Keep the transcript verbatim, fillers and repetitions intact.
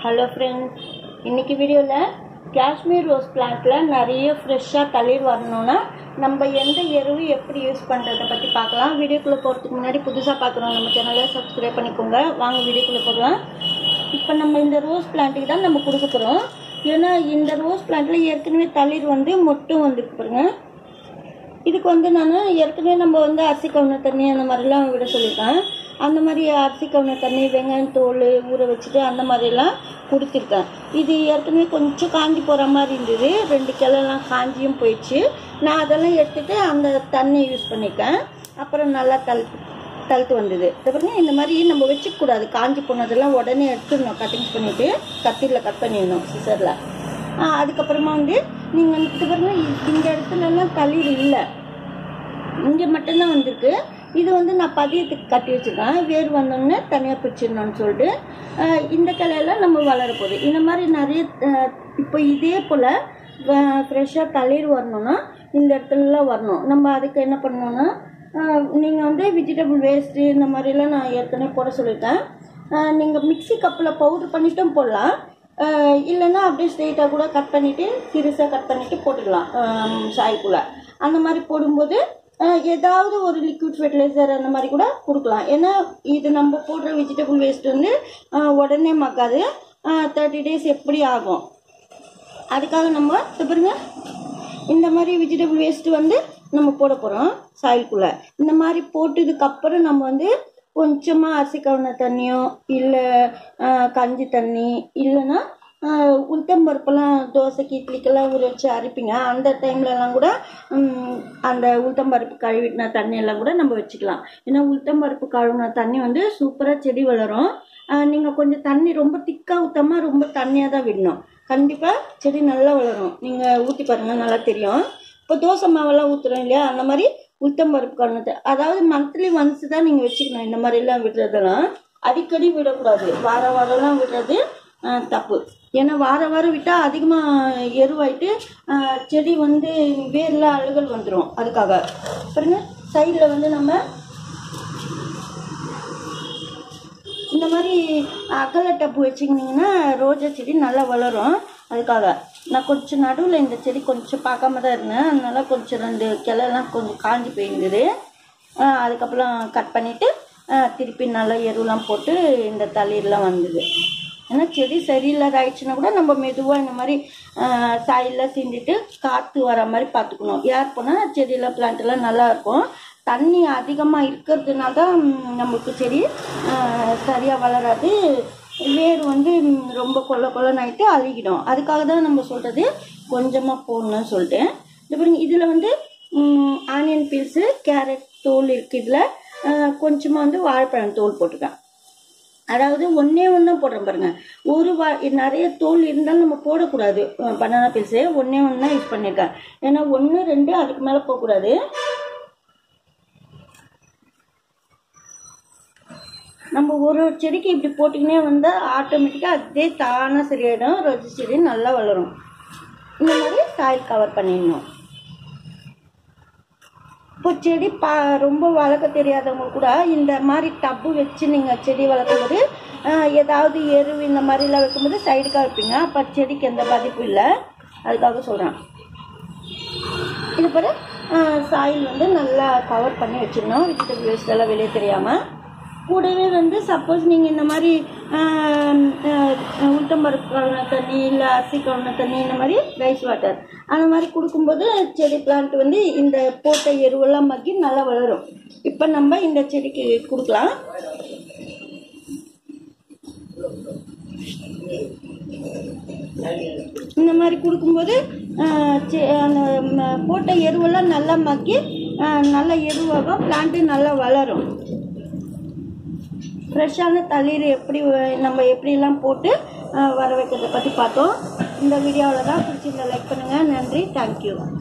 Hello friends, இன்றைக்கி வீடியோவில் Kashmir rose பிளான்ட்டில் நிறைய ஃப்ரெஷ்ஷாக தளிர் வரணும்னா நம்ம எந்த எருவு எப்படி யூஸ் பண்ணுறதை பற்றி பார்க்கலாம். வீடியோக்குள்ளே போகிறதுக்கு முன்னாடி புதுசாக பார்க்குறோம் நம்ம சேனலை சப்ஸ்கிரைப் பண்ணிக்கோங்க. வாங்க வீடியோக்குள்ளே போகலாம். இப்போ நம்ம இந்த ரோஸ் பிளான்ட்டுக்கு தான் நம்ம கொடுக்க போகிறோம். ஏன்னா இந்த ரோஸ் பிளான்ட்டில் ஏற்கனவே தளிர் வந்து மொட்டும் வந்துருக்கு பாருங்க. இதுக்கு வந்து நான் ஏற்கனவே நம்ம வந்து அரிசி கவுன தண்ணி அந்த மாதிரிலாம் விட சொல்லியிருக்கேன். அந்த மாதிரி அரிசி கவுன தண்ணி, வெங்காயம் தோல் ஊற வச்சுட்டு அந்த மாதிரிலாம் கொடுத்துருக்கேன். இது ஏற்கனவே கொஞ்சம் காஞ்சி போகிற மாதிரி இருந்தது. ரெண்டு கிளைலாம் காஞ்சியும் போயிடுச்சு. நான் அதெல்லாம் எடுத்துகிட்டு அந்த தண்ணி யூஸ் பண்ணியிருக்கேன். அப்புறம் நல்லா தழுத்து தழுத்து வந்தது. அப்புறம் இந்த மாதிரி நம்ம வச்சுக்கூடாது. காஞ்சி போனதெல்லாம் உடனே எடுத்துடணும். கட்டிங்ஸ் பண்ணிவிட்டு கத்திரியில் கட் பண்ணிடணும் சிசரில். அதுக்கப்புறமா வந்து நீங்கள் இது பாருங்க, இந்த இடத்துலலாம் தளிர் இல்லை, இங்கே மட்டும்தான் வந்திருக்கு. இது வந்து நான் பதியத்துக்கு கட்டி வச்சுருக்கேன். வேர் வந்தோடனே தனியாக பிரிச்சிடணும்னு சொல்லிட்டு இந்த கிளையெல்லாம் நம்ம வளரப்போகுது. இந்த மாதிரி நிறைய இப்போ இதே போல் ஃப்ரெஷ்ஷாக தளிர் வரணும்னா இந்த இடத்துலலாம் வரணும். நம்ம அதுக்கு என்ன பண்ணணும்னா, நீங்கள் வந்து வெஜிடபிள் வேஸ்ட்டு இந்த மாதிரிலாம் நான் ஏற்கனவே போட சொல்லியிருக்கேன். நீங்கள் மிக்சி கப்பில் பவுட்ரு பண்ணிட்டும் போடலாம். இல்லைன்னா அப்படியே ஸ்ட்ரெயிட்டாக கூட கட் பண்ணிவிட்டு சிறுசாக கட் பண்ணிவிட்டு போட்டுக்கலாம் சாய்க்குள்ளே. அந்த மாதிரி போடும்போது ஏதாவது ஒரு லிக்விட் ஃபெர்டிலைசர் அந்த மாதிரி கூட கொடுக்கலாம். ஏன்னா இது நம்ம போடுற வெஜிடபிள் வேஸ்ட் வந்து உடனே மக்காது. தேர்ட்டி டேஸ் எப்படி ஆகும். அதுக்காக நம்ம பாருங்க, இந்த மாதிரி வெஜிடபிள் வேஸ்ட்டு வந்து நம்ம போட போகிறோம் சாயிலுக்குள்ளே. இந்த மாதிரி போட்டதுக்கப்புறம் நம்ம வந்து கொஞ்சமாக அரிசி கவுன தண்ணியோ இல்லை கஞ்சி தண்ணி இல்லைன்னா உளுத்தம்பருப்பெல்லாம் தோசைக்கு இட்லிக்கெல்லாம் ஊற வச்சு அரைப்பிங்க. அந்த டைம்லலாம் கூட அந்த உளுத்தம்பருப்பு கழுவின தண்ணியெல்லாம் கூட நம்ம வச்சுக்கலாம். ஏன்னா உளுத்தம்பருப்பு கழுவின தண்ணி வந்து சூப்பராக செடி வளரும். நீங்கள் கொஞ்சம் தண்ணி ரொம்ப திக்காக ஊற்றாம ரொம்ப தண்ணியாக தான் விடணும். கண்டிப்பாக செடி நல்லா வளரும். நீங்கள் ஊற்றி பாருங்கள், நல்லா தெரியும். இப்போ தோசை மாவெல்லாம் ஊற்றுறோம் இல்லையா, அந்த மாதிரி உளுத்தம்பருப்பு கழுவினது, அதாவது மந்த்லி ஒன்ஸ் தான் நீங்கள் வச்சுக்கணும். இந்த மாதிரிலாம் விடுறதெல்லாம் அடிக்கடி விடக்கூடாது. வார வாரம்லாம் விடுறது தப்பு. ஏன்னா வார வாரம் விட்டால் அதிகமாக எருவாயிட்டு செடி வந்து வேரில் அழுகல் வந்துடும். அதுக்காக பாருங்க, சைடில் வந்து நம்ம இந்த மாதிரி அகல டப்பு வச்சுக்கிட்டிங்கன்னா ரோஜா செடி நல்லா வளரும். அதுக்காக நான் கொஞ்சம் நடுவில் இந்த செடி கொஞ்சம் பார்க்காம தான் இருந்தேன். அதனால கொஞ்சம் ரெண்டு கிளைலாம் கொஞ்சம் காஞ்சி போயிருந்தது. அதுக்கப்புறம் கட் பண்ணிவிட்டு திருப்பி நல்லா எருவெலாம் போட்டு இந்த தளிர்லாம் வந்தது. ஏன்னா செடி சரியில்லாத ஆயிடுச்சுன்னா கூட நம்ம மெதுவாக இந்த மாதிரி சாயிலாம் சீண்டிட்டு காற்று வர மாதிரி பார்த்துக்கணும். ஏர் போனால் செடியெல்லாம் பிளான்ட்டெல்லாம் நல்லாயிருக்கும். தண்ணி அதிகமாக இருக்கிறதுனால தான் நம்மளுக்கு செடி சரியாக வளராது. வேர் வந்து ரொம்ப கொள்ள கொள்ளன்னு ஆகிட்டு அழுகிடும். அதுக்காக தான் நம்ம சொல்கிறது கொஞ்சமாக போடணும்னு சொல்லிட்டு. அப்புறம் இதில் வந்து ஆனியன் பீல்ஸு, கேரட் தோல் இருக்குது. இதில் கொஞ்சமாக வந்து வாழைப்பழம் தோல் போட்டிருக்கேன். அதாவது ஒன்றே ஒன்று போடுறேன் பாருங்கள். ஒரு வா நிறைய தோல் இருந்தாலும் நம்ம போடக்கூடாது. பனானா பீல்ஸு ஒன்றே ஒன்று தான் யூஸ் பண்ணியிருக்கேன். ஏன்னா ஒன்று ரெண்டு அதுக்கு மேலே போகக்கூடாது. நம்ம ஒரு செடிக்கு இப்படி போட்டிங்கன்னே வந்தால் ஆட்டோமேட்டிக்காக அதே தானாக சரியாயிடும். ரோஜா செடி நல்லா வளரும். இந்த மாதிரி சாயில் கவர் பண்ணிடணும். இப்போ செடி பா ரொம்ப வளர்க்க தெரியாதவங்க கூட இந்த மாதிரி டப்பு வச்சு நீங்கள் செடி வளர்க்கும்போது ஏதாவது எருவு இந்த மாதிரிலாம் வைக்கும்போது சைடுக்காக வைப்பீங்க. அப்போ செடிக்கு எந்த பாதிப்பும் இல்லை. அதுக்காக சொல்கிறேன். இது போல் சாயில் வந்து நல்லா கவர் பண்ணி வச்சிடணும். வெஜிடபிள் வேஸ்ட் எல்லாம் வெளியே தெரியாமல். கூடவே வந்து சப்போஸ் நீங்கள் இந்த மாதிரி உளுத்தம்பருப்பு கவுன தண்ணி இல்லை அரிசி கவுன தண்ணி இந்த மாதிரி ரைஸ் வாட்டர் அந்த மாதிரி கொடுக்கும்போது செடி பிளான்ட் வந்து இந்த போட்ட எருவெல்லாம் மக்கி நல்லா வளரும். இப்போ நம்ம இந்த செடிக்கு கொடுக்கலாம். இந்த மாதிரி கொடுக்கும்போது அந்த போட்ட எருவெல்லாம் நல்லா மக்கி நல்ல எருவாக பிளான்ட்டு நல்லா வளரும். ஃப்ரெஷ்ஷான தளிர் எப்படி நம்ம எப்படிலாம் போட்டு வர வைக்கிறத பற்றி பார்த்தோம். இந்த வீடியோவில் தான் பிடிச்சிருந்தா லைக் பண்ணுங்கள். நன்றி, தேங்க்யூ.